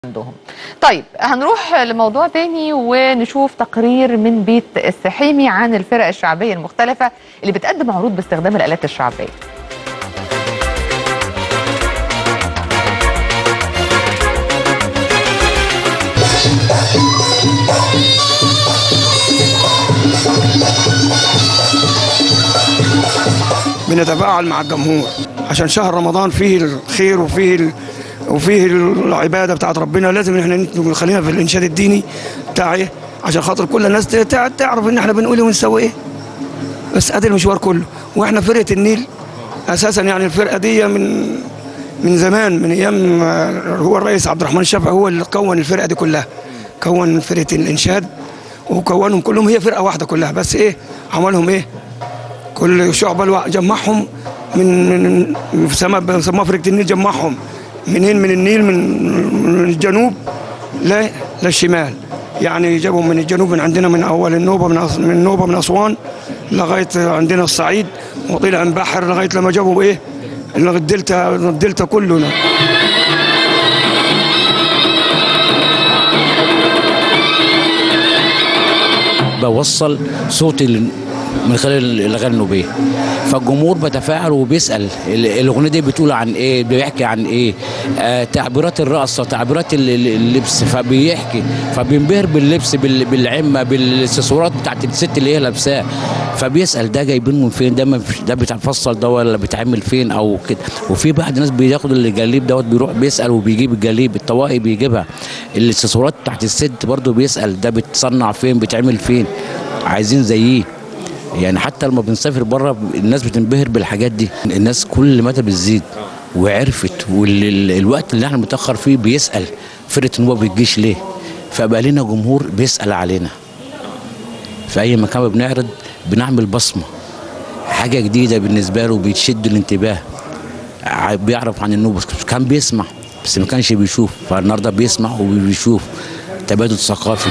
عندهم. طيب هنروح لموضوع تاني ونشوف تقرير من بيت السحيمي عن الفرق الشعبية المختلفة اللي بتقدم عروض باستخدام الآلات الشعبية. بنتفاعل مع الجمهور عشان شهر رمضان فيه الخير وفيه العباده بتاعت ربنا. لازم احنا خلينا في الانشاد الديني بتاعي عشان خاطر كل الناس تعرف ان احنا بنقول ايه ونسوي ايه. بس ادي المشوار كله. واحنا فرقه النيل اساسا، يعني الفرقه دي من زمان، من ايام هو الرئيس عبد الرحمن الشافعي هو اللي كون الفرقه دي كلها، كون فرقه الانشاد وكونهم كلهم هي فرقه واحده كلها. بس ايه عملهم ايه؟ كل شعبة جمعهم من سماها فرقة النيل، جمعهم منين؟ من النيل، من الجنوب للشمال. يعني جابهم من الجنوب، من عندنا من اول النوبه، من النوبه من اسوان لغايه عندنا الصعيد، وطلع من بحر لغايه لما جابوا ايه؟ الدلتا كلنا. بوصل صوتي من خلال الاغاني النوبيه، فالجمهور بتفاعل وبيسال الاغنيه دي بتقول عن ايه، بيحكي عن ايه، تعبيرات الرقصه، تعبيرات اللبس، فبيحكي، فبينبهر باللبس، بالعمه، بالاكسسوارات بتاعت الست اللي هي لابساه، فبيسال ده جايبينه من فين، ده بيتفصل ده ولا بيتعمل فين او كده. وفي بعض الناس بياخد الجليب دوت بيروح بيسال وبيجيب الجليب، الطواقي بيجيبها، الاكسسوارات بتاعت الست برضه بيسال ده بتصنع فين، بيتعمل فين، عايزين زيه. يعني حتى لما بنسافر بره الناس بتنبهر بالحاجات دي. الناس كل مدى بتزيد وعرفت، والوقت اللي احنا متاخر فيه بيسال فرقه النوبه بتجيش ليه، فبقى لنا جمهور بيسال علينا. في اي مكان بنعرض بنعمل بصمه، حاجه جديده بالنسبه له، بتشد الانتباه. بيعرف عن النوبه، كان بيسمع بس ما كانش بيشوف، فالنهارده بيسمع وبيشوف، تبادل ثقافي.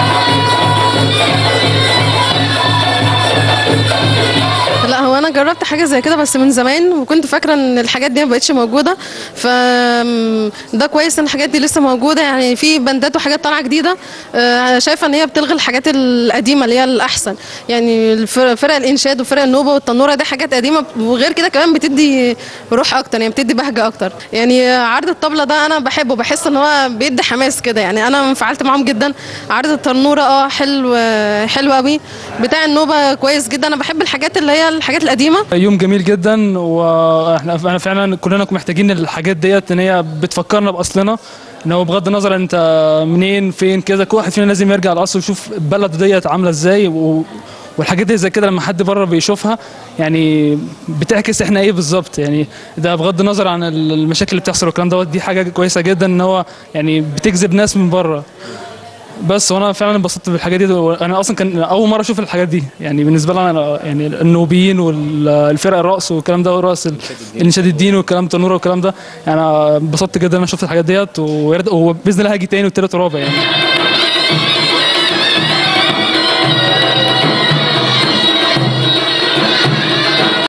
لا، هو انا جربت حاجه زي كده بس من زمان، وكنت فاكره ان الحاجات دي ما بقتش موجوده، فده كويس ان الحاجات دي لسه موجوده. يعني في بندات وحاجات طالعه جديده، شايفه ان هي بتلغي الحاجات القديمه اللي هي الاحسن. يعني فرق الانشاد وفرق النوبه والتنوره دي حاجات قديمه، وغير كده كمان بتدي روح اكتر، يعني بتدي بهجه اكتر. يعني عرض الطبله ده انا بحبه، بحس ان هو بيدي حماس كده، يعني انا انفعلت معاهم جدا. عرض التنوره حلو قوي. بتاع النوبه كويس جدا. انا بحب الحاجات اللي هي الحاجات القديمه. يوم جميل جدا، واحنا فعلا كلنا محتاجين الحاجات ديت، ان هي بتفكرنا باصلنا، ان هو بغض النظر انت منين فين كذا، كل واحد فينا لازم يرجع لاصله ويشوف بلده ديت عامله ازاي. والحاجات دي زي كده لما حد بره بيشوفها يعني بتعكس احنا ايه بالظبط. يعني ده بغض النظر عن المشاكل اللي بتحصل والكلام دوت، دي حاجه كويسه جدا ان هو يعني بتجذب ناس من بره. بس وانا فعلا انبسطت بالحاجات دي. انا اصلا كان اول مره اشوف الحاجات دي، يعني بالنسبه لي انا يعني النوبيين والفرق الرقص والكلام ده، والرقص الانشاد الديني والكلام التنوره والكلام ده، يعني انا انبسطت جدا ان انا شفت الحاجات ديت، وباذن الله هاجي تاني وتالت ورابع يعني.